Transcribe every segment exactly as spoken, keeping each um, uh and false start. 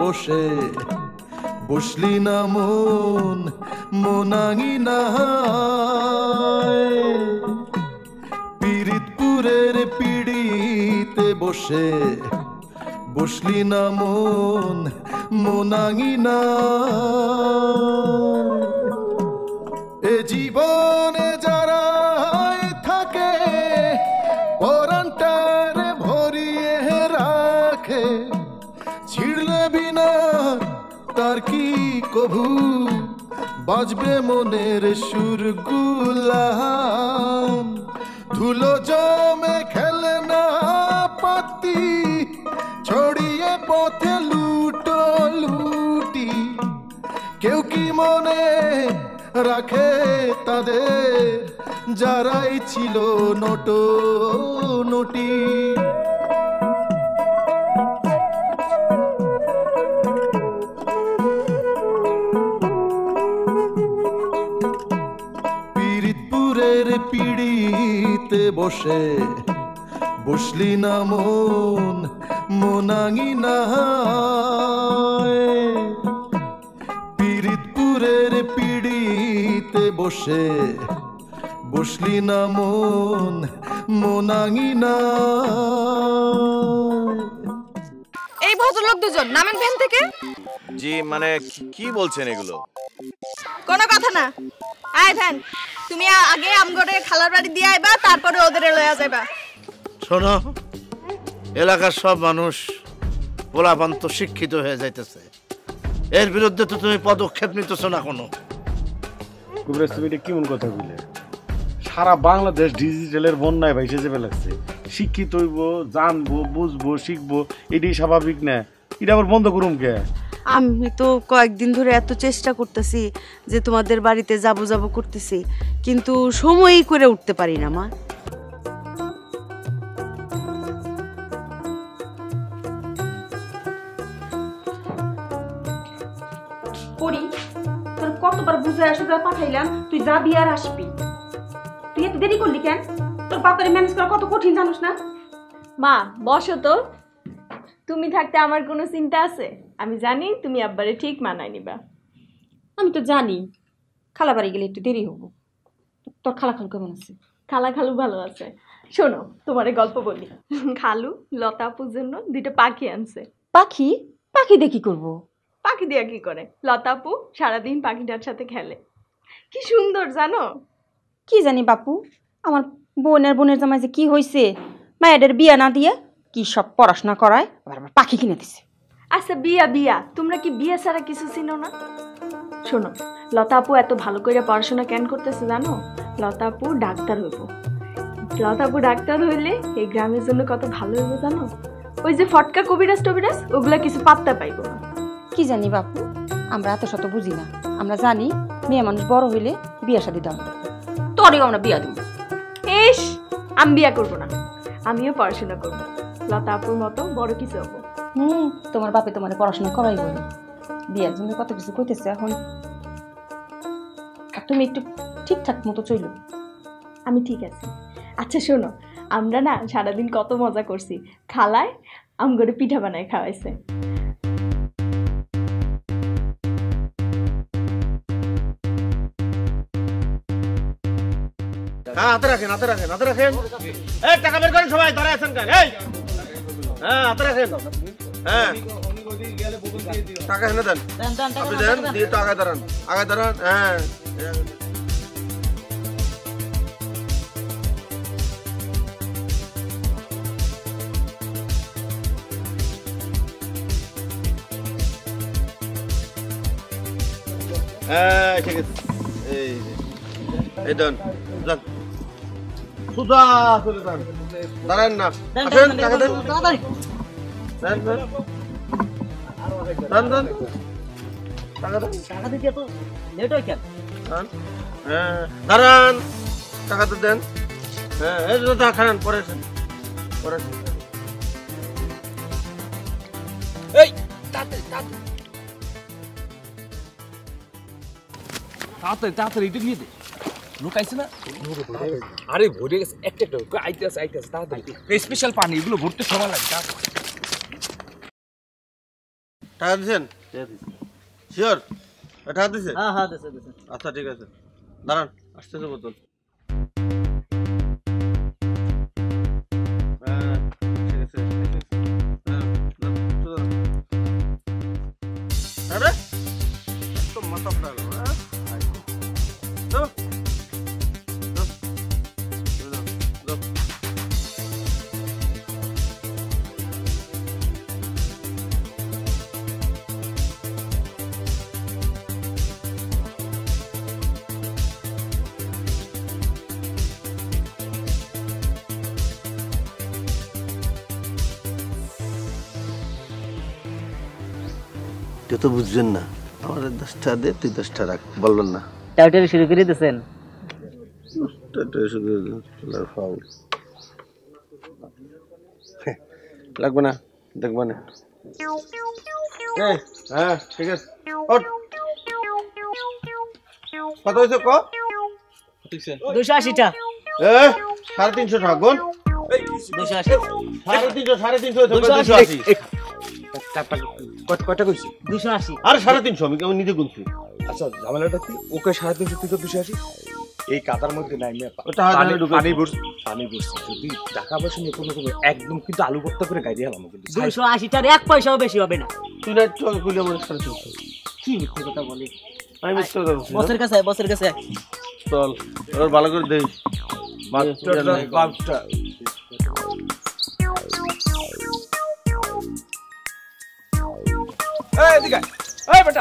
বসে বসলি না মন মনাঙি না পিরিতপুরের পিড়িতে বসে বসলি না মন মনাঙি না এ জীবনে যারা থাকে পরানটারে ভরিয়ে রাখে ছিড়লে বিনা তার কি কভু বাজবে মনের সুরগুলা ধুলো জমে খেলে না পাতি ছড়িয়ে পথে লুটো লুটি কেউ কি মনে রাখে তাদের যারাই ছিল নটো নটি পিরিতপুরের পিড়িতে বসে বসলি না মন মনাঙি না পিরিতপুরের পিড়িতে বসে বসলি না মন মনাঙি না এই ভদ্রলোক দুজন নামেন ভ্যান থেকে। জি মানে কি বলছেন এগুলো? কোনো কথা না। আয় ভ্যান, তুমি আগে আমগরে খালার বাড়ি দিয়ে আইবা, তারপরে ওদের লয়া যাইবা। শোনো, এলাকার সব মানুষ পোলাপান তো শিক্ষিত হয়ে যাইতেছে, এর বিরুদ্ধে তো তুমি পদক্ষেপ নিতেছ না কোনো। কুবরাজ, তুমি এটা কেমন কথা বলে? সারা বাংলাদেশ ডিজিটালের বন্যায় ভাইসে যাবে লাগছে। শিক্ষিত হইব, জানবো, বুঝবো, শিখবো, এটাই স্বাভাবিক না? এটা আবার বন্ধ করুম কে? আমি তো কয়েকদিন ধরে এত চেষ্টা করতেছি যে তোমাদের বাড়িতে যাবো যাবো করতেছি, কিন্তু সময়ই করে উঠতে পারি না মা। পরি, তোর কতবার বুঝায় আসলে পাঠাইলাম তুই যাবি আর আসবি, তুই এত দেরি করলি কেন? তোর বাপের ম্যানেজ করা কত কঠিন জানোস না? মা বসো তো, তুমি থাকতে আমার কোনো চিন্তা আছে? আমি জানি তুমি আব্বারে ঠিক মানায় নিবা। আমি তো জানি খালা বাড়ি গেলে একটু দেরি হবো। তোর খালা খালু কেমন আছে? খালা খালু ভালো আছে। শোনো, তোমারে গল্প বলি। খালু লতা আপুর জন্য দুটো পাখি আনছে। পাখি? পাখি দিয়ে কি করবো? পাখি দিয়া কি করে? লতা আপু সারাদিন পাখিটার সাথে খেলে, কি সুন্দর জানো? কি জানি বাপু, আমার বোনের বোনের জামাই যে কি হয়েছে, মায়েদের বিয়া না দিয়ে কি সব পড়াশোনা করায়, আবার আমার পাখি কিনে দিছে। আচ্ছা বিয়া বিয়া, তোমরা কি বিয়া ছাড়া কিছু চিনো না? শোনো, লতা আপু এত ভালো করে পড়াশোনা কেন করতেছে জানো? লতা আপু ডাক্তার হইব। লতা আপু ডাক্তার হইলে এই গ্রামের জন্য কত ভালো হইব জানো? ওই যে ফটকা কবিরাজ টবিরাজ ওগুলা কিছু পাত্তা পাইব না। কি জানি বাপু, আমরা এত শত বুঝি না। আমরা জানি মেয়ে মানুষ বড় হইলে বিয়া শাদী দাও, তোরেও আমরা বিয়া দিব। ইস, আমি বিয়া করবো না, আমিও পড়াশোনা করবো, লতা আপুর মতো বড় কিছু হবো। হুম, তোমার বাপে তোমার পড়াশোনা করাই বলে, বিয়ার জন্য কত কিছু কইতেছে এখন। আর তুমি একটু ঠিকঠাক মতো চইলো। আমি ঠিক আছি। আচ্ছা শোনো, আমরা না সারাদিন কত মজা করছি। খালায় আমগরে পিঠা বানায় খাওয়াইছে। হ্যাঁ, হাতে রাখেন, হাতে রাখেন, হাতে রাখেন। এই টাকা বের করেন সবাই, দাঁড়ায় আছেন কেন? এই হ্যাঁ, হাতে রাখেন। হ্যাঁ, টাকা এনে দেন, আপনি দেন, দিয়ে তো আগে দাঁড়ান, আগে দাঁড়ান। হ্যাঁ, হ্যাঁ ঠিক আছে। এই এই দেন, যান সুজা চলে যান, দাঁড়ান না, আসেন, টাকা দেন, দেন দেন দেন দেন, টাকা দেন। টাকা দিতে এত লেট হয় কেন? হ্যাঁ দাঁড়ান, টাকা তো দেন। হ্যাঁ এই তো টাকা খান, পরে আসেন, পরে আসেন। এই তাড়াতাড়ি তাড়াতাড়ি তাড়াতাড়ি তাড়াতাড়ি এটা নিয়ে দে, লোক আইছে না? আরে ভরে গেছে, একটা একটা আইতে আছে আইতে আছে, তাড়াতাড়ি স্পেশাল পানি, এগুলো ভরতে সময় লাগে। টাকা দিছেন শিওর টাকা দিছে হ্যাঁ হ্যাঁ দিছে দিছে আচ্ছা ঠিক আছে দাঁড়ান আসতেছে বোতল এটা তো বুঝছেন না আমার দশটা দে তুই দশটা রাখ বলবেন না টাইটারি শুরু করে দিয়েছেন টাইটারি শুরু করে দিয়েছেন ফাউল লাগবে না দেখবে না এই হ্যাঁ ঠিক আছে কত হয়েছে ক দুশো আশিটা এ সাড়ে তিনশো টাকা গুণ দুশো আশি সাড়ে তিনশো সাড়ে তিনশো দুশো আশি কয়টা কইছি দুশো আশি আরে সাড়ে তিনশো আমি আমি নিজে গুনছি আচ্ছা ঝামেলাটা কি ওকে সাড়ে তিনশো তুই তো দুশো আশি এই কাতার মধ্যে নাই ওটা পানি পানি ভরছি পানি ভরছি যদি টাকা পয়সা নিয়ে কোনো কোনো একদম কিন্তু আলু ভর্তা করে গাড়ি হলাম কিন্তু দুশো আশিটার এক পয়সাও বেশি হবে না তুই না চল কইলে আমার সাড়ে তিনশো কি মিথ্যে কথা বলি আমি মিথ্যে কথা বলছি বসের কাছে বসের কাছে চল এবার ভালো করে দেই বাপটা এই এদিকে এই বেটা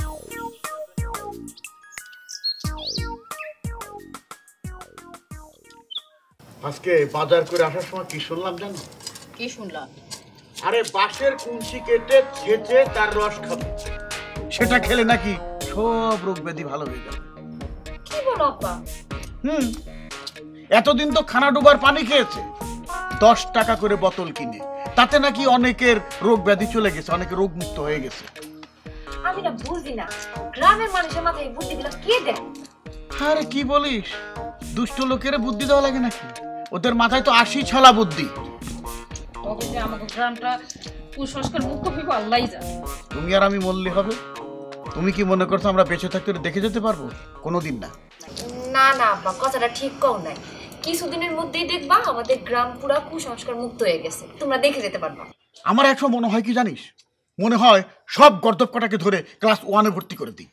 আজকে বাজার করে আসার সময় কি শুনলাম জানো? কি শুনলাম? আরে বাঁশের কুঞ্চি কেটে ছেঁচে তার রস খাবে, সেটা খেলে নাকি সব রোগ ব্যাধি ভালো হয়ে যাবে। কি বলো আপা? হুম, এতদিন তো খানা ডোবার পানি খেয়েছে দশ টাকা করে বোতল কিনে, তাতে নাকি অনেকের রোগ ব্যাধি চলে গেছে, অনেকে রোগ মুক্ত হয়ে গেছে। আমি না বুঝি না গ্রামের মানুষের মাথায় বুদ্ধি গুলো কে দেয়? আরে কি বলিস, দুষ্ট লোকের বুদ্ধি দেওয়া লাগে নাকি? ওদের মাথায় তো আশি ছলা বুদ্ধি। তবে যে আমাদের গ্রামটা কুসংস্কার মুক্ত হইব আল্লাহই জানে। তুমি আর আমি মরলে হবে? তুমি কি মনে করছো আমরা বেঁচে থাকতে দেখে যেতে পারবো? কোনোদিন না। না না আব্বা, কথাটা ঠিক কও নাই। কিছুদিনের মধ্যেই দেখবা আমাদের গ্রাম পুরা কুসংস্কার মুক্ত হয়ে গেছে, তোমরা দেখে যেতে পারবা। আমার একসময় মনে হয় কি জানিস, মনে হয় সব গর্দভ কটাকে ধরে ক্লাস ওয়ানে ভর্তি করে দিই।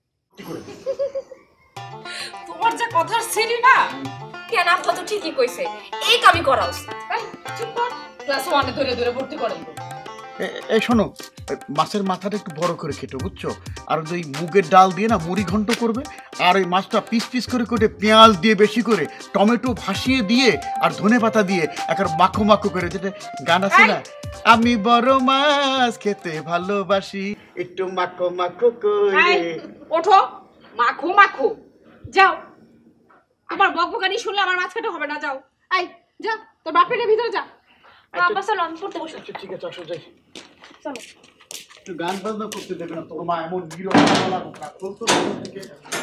তোমার যে কথার সিরি না, কেন আব্বা তো ঠিকই কইছে, এই কামই করা উচিত। চুপ কর, ক্লাস ওয়ানে ধরে ধরে ভর্তি করে দিব। এই শোনো, মাছের মাথাটা একটু বড় করে কেটো, বুঝছো? আর ওই মুগের ডাল দিয়ে না মুড়ি ঘন্ট করবে, আর ওই মাছটা পিস পিস করে কেটে পেঁয়াজ দিয়ে বেশি করে টমেটো ভাসিয়ে দিয়ে আর ধনে পাতা দিয়ে একবার মাখো মাখো করে, যেটা গান আছে না, আমি বড় মাছ খেতে ভালোবাসি, একটু মাখো মাখো করে। ওঠো, মাখো মাখো, যাও। তোমার বকবকানি শুনলে আমার মাছ কাটা হবে না, যাও। আই যা, তোর বাপের ভিতরে যা। আব্বা চলো, আমি পড়তে বসে। ঠিক আছে, আসো যাই। চলো। একটু গান বাজনা করতে দেবে না, তোর মা এমন বিরক্ত গলা কথা বলতো থেকে।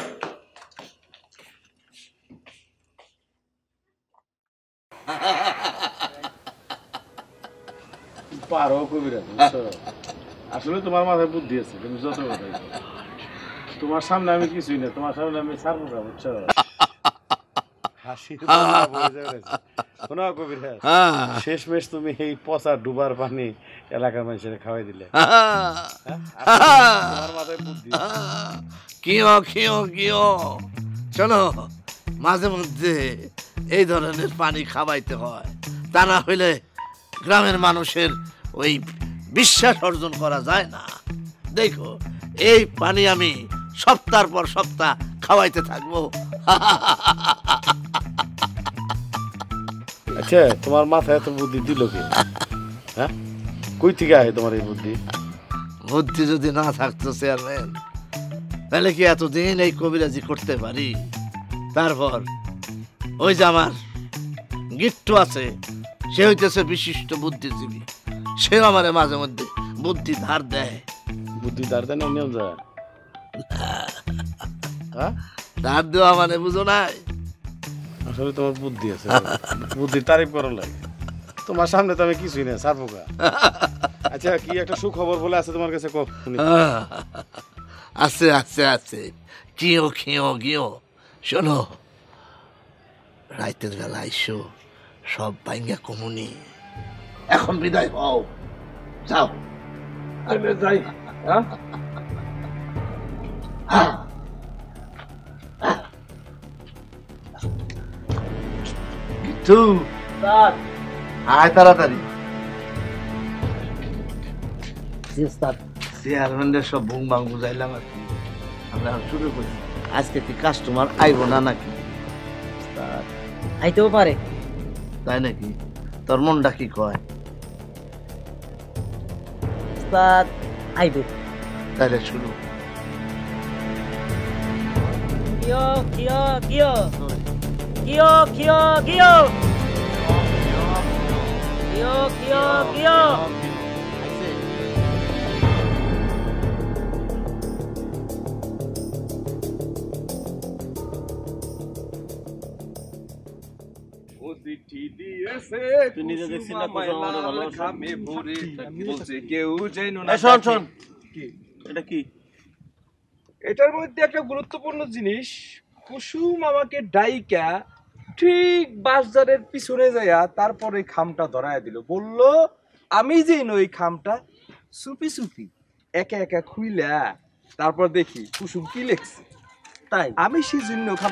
পারো কবিরা, আসলে তোমার মাথায় বুদ্ধি আছে, তুমি যত কথা তোমার সামনে আমি কিছুই না, তোমার সামনে আমি ছাড়বো না, বুঝছো? শেষ মেশ তুমি এই পচা ডুবার পানি এলাকার মানুষের খাওয়াই দিলে। কিও কিও কিও, শোনো, মাঝে মধ্যে এই ধরনের পানি খাওয়াইতে হয়, তা না হইলে গ্রামের মানুষের ওই বিশ্বাস অর্জন করা যায় না। দেখো, এই পানি আমি সপ্তাহ পর সপ্তাহ খাওয়াইতে থাকবো। আচ্ছা, তোমার মাথায় এত বুদ্ধি দিল কি? হ্যাঁ, কই থেকে আহে তোমার এই বুদ্ধি? বুদ্ধি যদি না থাকতো চেয়ারম্যান, তাহলে কি এতদিন এই কবিরাজি করতে পারি? তারপর ওই যে আমার গিট্টু আছে, সে হইতেছে বিশিষ্ট বুদ্ধিজীবী, সেও আমার মাঝে মধ্যে বুদ্ধি ধার দেয়। বুদ্ধি ধার দেয় না নিয়ম যায়? ধার দেওয়া মানে বুঝো নাই? আসলে তোমার বুদ্ধি আছে, বুদ্ধি তারিফ করা লাগে। তোমার সামনে তো আমি কিছুই না, সার পোকা। আচ্ছা কি একটা সুখবর বলে আছে তোমার কাছে? কও শুনি। আছে আছে আছে, কিও কিও কিও। শোনো, রাইতের বেলা আইসো, সব ভাঙ্গা কমুনি। এখন বিদায় হও, যাও। আমি যাই। হ্যাঁ গিট্টু, আয় তাড়াতাড়ি। চেয়ারম্যানদের সব ভুং ভাং বুঝাইলাম আর কি, আমরা শুরু করি। আজকে কি কাস্টমার আইব না নাকি? আইতেও পারে। তাই নাকি? তোর মনটা কি কয়? উস্তাদ আইবে। তাহলে শুরু। কিও কিও কিও কিও কিও কিও কিও কিও কিও। এটার মধ্যে একটা গুরুত্বপূর্ণ জিনিস, কুসুম আমাকে ডাইকা ঠিক বাজারের পিছনে যাইয়া তারপরে খামটা ধরায় দিল, বলল আমি যে ওই খামটা সুপি সুপি একা একা খুইলা তারপর দেখি কুসুম কি লেখছে। তাই আমি সেই জন্য খাম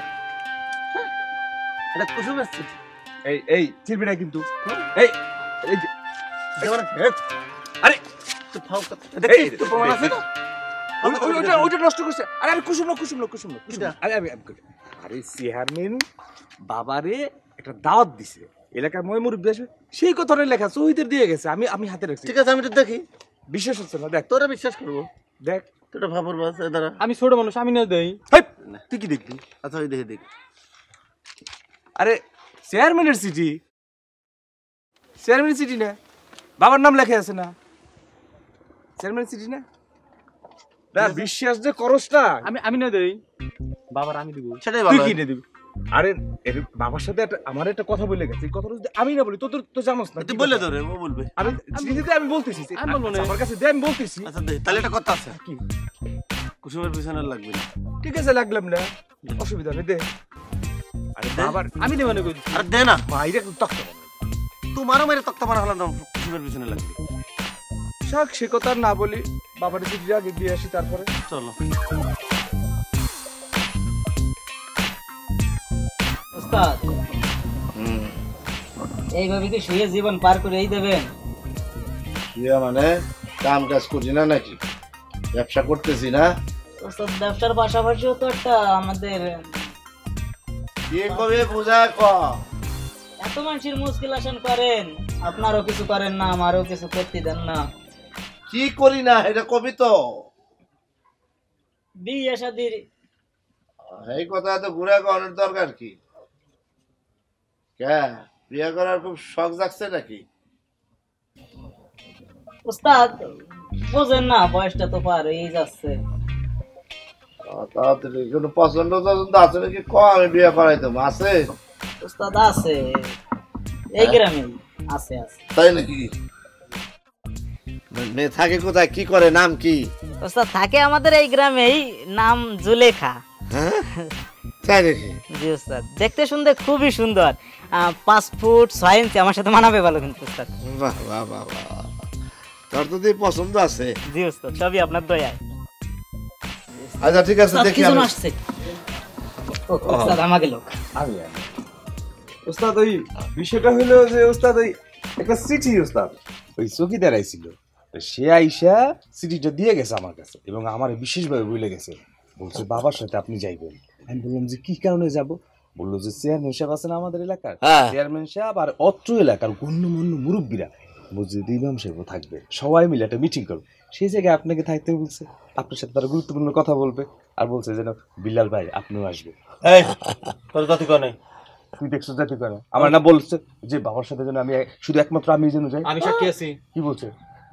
এটা কুসুম আসছে। এই এই চিরবি না কিন্তু। এই এই যে আরে তো ফাও দেখি তো প্রমাণ আছে না? ওটা ওটা নষ্ট করছে। আরে আমি কুসুম না কুসুম না কুসুম না কুসুম। আরে আমি আরে চেয়ারম্যান বাবারে একটা দাওয়াত দিছে, এলাকার ময় মুরব্বী আসবে, সেই কথাটা লেখা শহীদের দিয়ে গেছে। আমি আমি হাতে রাখছি। ঠিক আছে, আমি তো দেখি। বিশ্বাস হচ্ছে না? দেখ তোরা বিশ্বাস করবো। দেখ তোরা ভাবর বাস দাঁড়া। আমি ছোট মানুষ, আমি না দেই। তুই কি দেখবি? আচ্ছা ওই দেখে দেখি। আরে চেয়ারম্যানের চিঠি, চেয়ারম্যানের চিঠি না, বাবার নাম লেখা আছে না? চেয়ারম্যানের চিঠি না? না বিশ্বাস যে করস না। আমি আমি না দেই, বাবার আমি দিব। সেটাই তুই ভালো। কি না দিবি? আরে এর বাবার সাথে একটা আমার একটা কথা বলে গেছে, এই কথাটা যদি আমি না বলি তো তো জানোস না। তুই বলে ধরে ও বলবে। আমি চিঠিতে আমি বলতেছি, আমি বলবো না, আমার কাছে দে, আমি বলতেছি। আচ্ছা দে, তাহলে একটা কথা আছে। কি? কুসুমের পিছনে লাগবে না। ঠিক আছে, লাগলাম না, অসুবিধা নেই, দে। আরে বাবার আমি দেব না কই। আরে দে না, বাইরে তক্তা বানা। তোমারও মেরে তক্তা বানা হলো না, কুসুমের পিছনে লাগবে। শাক সে কথা না বলি, বাবার চিঠি আগে দিয়ে আসি তারপরে চলো। উস্তাদ এইভাবে কি শুয়ে জীবন পার করে এই দেবেন? শুয়ে মানে কাম কাজ করছি না নাকি? ব্যবসা করতেছি না। উস্তাদ ব্যবসার পাশাপাশিও তো একটা আমাদের কি কবে বুঝা ক। এত মানুষের মুশকিল আসান করেন, আপনারও কিছু করেন না, আমারও কিছু করতে দেন না। কি করি না এটা কবি তো। বিয়ে শাদির এই কথা তো ঘুরে করার দরকার কি? কে বিয়ে করার খুব শখ জাগছে নাকি? উস্তাদ বোঝেন না, বয়সটা তো পার হয়েই যাচ্ছে। তাড়াতাড়ি কোনো পছন্দ টছন্দ আছে নাকি? ক আমি বিয়ে করাই দেবো। আছে উস্তাদ? আছে, এই গ্রামে আছে। আছে তাই নাকি? মেয়ে থাকে কোথায়, কি করে, নাম কি? উস্তাদ থাকে আমাদের এই গ্রামেই, নাম জুলেখা। হ্যাঁ তাই নাকি? জি উস্তাদ, দেখতে শুনতে খুবই সুন্দর, পাঁচ ফুট ছয় ইঞ্চি, আমার সাথে মানাবে ভালো কিন্তু উস্তাদ। বাহ বাহ বাহ বাহ, তোর তো পছন্দ আছে। জি উস্তাদ, সবই আপনার দয়ায়। আচ্ছা ঠিক আছে, দেখি আমি আসছে। উস্তাদ আমাকে লোক আমি উস্তাদ ওই বিষয়টা হলো যে উস্তাদ ওই একটা চিঠি উস্তাদ ওই চৌকিদার আইছিল, সে আইসা চিঠিটা দিয়ে গেছে আমার কাছে এবং আমার বিশেষভাবে বলে গেছে, বলছে বাবার সাথে আপনি যাইবেন। আমি বললাম যে কি কারণে যাব? বললো যে চেয়ারম্যান সাহেব আছেন আমাদের এলাকার, চেয়ারম্যান সাহেব আর অত্র এলাকার গণ্যমান্য মুরব্বীরা বলছে ইমাম সাহেবও থাকবে, সবাই মিলে একটা মিটিং করবে, সেই জায়গায় আপনাকে থাকতে বলছে, আপনার সাথে তারা গুরুত্বপূর্ণ কথা বলবে, আর বলছে যেন বিল্লাল ভাই আপনিও আসবে। তোর জাতি কনে তুই দেখছো জাতি কনে আমার না বলছে যে বাবার সাথে যেন আমি শুধু একমাত্র আমি যেন যাই। আমি সাক্ষী আছি। কি বলছে?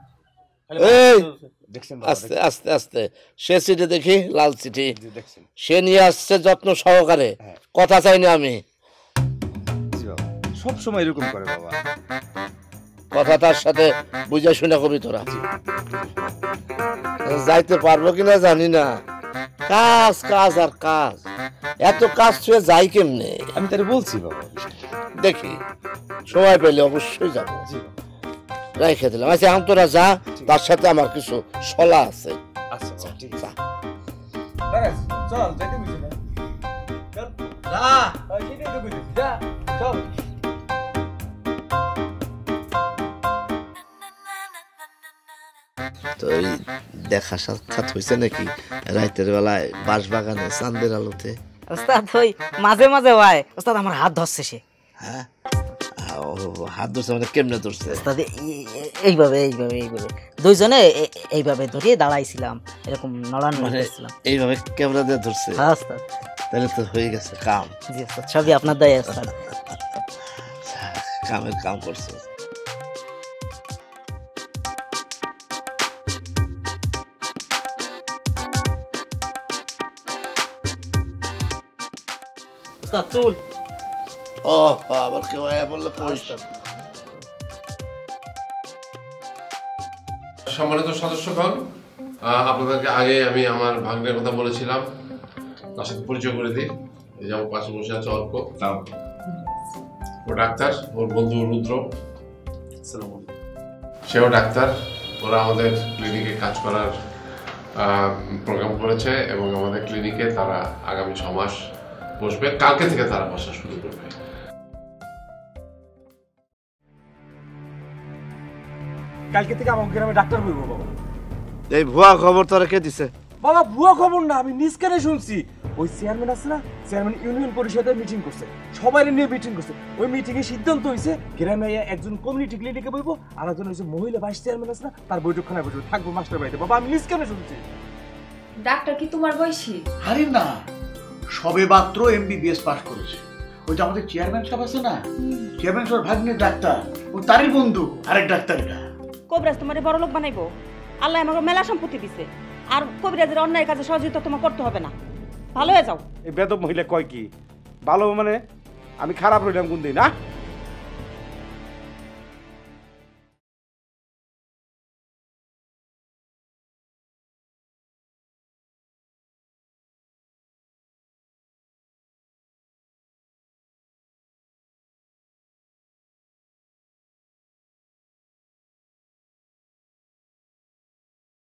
আস্তে আস্তে আস্তে সে চিঠি দেখি, লাল চিঠি সে নিয়ে আসছে যত্ন সহকারে, কথা চাইনি আমি। সব সময় এরকম করে বাবা। কথা তার সাথে বুঝা শুনে কবি তোরা যাইতে পারবো কিনা জানি না কাজ কাজ আর কাজ এত কাজ ছুঁয়ে যাই কেমনে আমি তারে বলছি বাবা দেখি সময় পেলে অবশ্যই যাবো রেখে দিলাম আচ্ছা এখন তোরা যা তার সাথে আমার কিছু সলা আছে আচ্ছা ঠিক আছে চল যাইতে বুঝি না চল যা ওই সেটাই তো বুঝি যা চল তো এই দেখা সাক্ষাৎ হয়েছে নাকি রাতের বেলায় বাঁশ বাগানে চাঁদের আলোতে ওস্তাদ ওই মাঝে মাঝে হয় ওস্তাদ আমার হাত ধরছে সে হ্যাঁ ও হাত ধরছে মানে কেমনে ধরছে ওস্তাদ এইভাবে এইভাবে এইভাবে দুইজনে এইভাবে ধরিয়ে দাঁড়াইছিলাম এরকম নড়ান করছিলাম এইভাবে ক্যামেরা দিয়ে ধরছে হ্যাঁ ওস্তাদ তাহলে তো হয়ে গেছে কাম জি ওস্তাদ সবই আপনার দয়া ওস্তাদ কামের কাম করছে ওস্তাদ চুল ও আবার কেউ বললে পয়সা সম্মানিত সদস্যগণ আপনাদেরকে আগে আমি আমার ভাগ্নের কথা বলেছিলাম তার সাথে পরিচয় করে দিই এই যে আমার পাশে বসে আছে অল্প ও ডাক্তার ওর বন্ধু রুদ্র সেও ডাক্তার ওরা আমাদের ক্লিনিকে কাজ করার প্রোগ্রাম করেছে এবং আমাদের ক্লিনিকে তারা আগামী ছ মাস বসবে কালকে থেকে তারা বসা শুরু করবে কালকে থেকে আমার গ্রামে ডাক্তার হইব বাবা এই ভুয়া খবর তোরা কে দিছে বাবা ভুয়া খবর না আমি নিজ কানে শুনছি ওই চেয়ারম্যান আছে না চেয়ারম্যান ইউনিয়ন পরিষদের মিটিং করছে সবাই নিয়ে মিটিং করছে ওই মিটিং এ সিদ্ধান্ত হইছে গ্রামে একজন কমিউনিটি ক্লিনিকে বইবো আর একজন হইছে মহিলা ভাইস চেয়ারম্যান আছে না তার বৈঠকখানায় বসবো থাকবো মাস্টার বাড়িতে বাবা আমি নিজ কানে শুনছি ডাক্তার কি তোমার বয়সী আরে না সবে মাত্র এমবিবিএস পাস করেছে ওই যে আমাদের চেয়ারম্যান সাহেব আছে না চেয়ারম্যান সাহেব ভাগ্নের ডাক্তার ও তারই বন্ধু আরেক ডাক্তার এটা কবিরাজ তোমারে বড় লোক বানাইবো আল্লাহ আমাকে মেলা সম্পত্তি দিছে আর কবিরাজের অন্যায় কাজে সহযোগিতা তোমার করতে হবে না ভালো হয়ে যাও এই বেদব মহিলা কয় কি ভালো মানে আমি খারাপ রইলাম কোন দিন না